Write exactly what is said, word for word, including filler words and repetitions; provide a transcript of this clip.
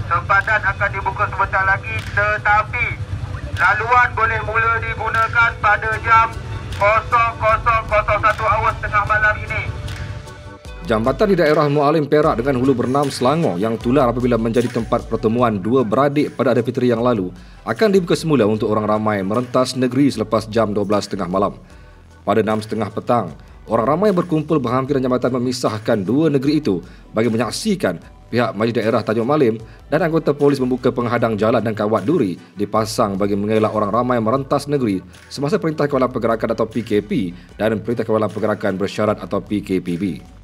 Sempadan akan dibuka sebentar lagi, tetapi laluan boleh mula digunakan pada jam kosong kosong kosong satu awas tengah malam ini. Jambatan di daerah Mualim Perak dengan Hulu Bernam Selangor yang tular apabila menjadi tempat pertemuan dua beradik pada Aidilfitri yang lalu akan dibuka semula untuk orang ramai merentas negeri selepas jam dua belas tiga puluh malam. Pada enam tiga puluh petang, orang ramai berkumpul berhampiran jambatan memisahkan dua negeri itu bagi menyaksikan pihak Majlis Daerah Tanjung Malim dan anggota polis membuka penghadang jalan dan kawat duri dipasang bagi mengelak orang ramai merentas negeri semasa Perintah Kawalan Pergerakan atau P K P dan Perintah Kawalan Pergerakan Bersyarat atau P K P B.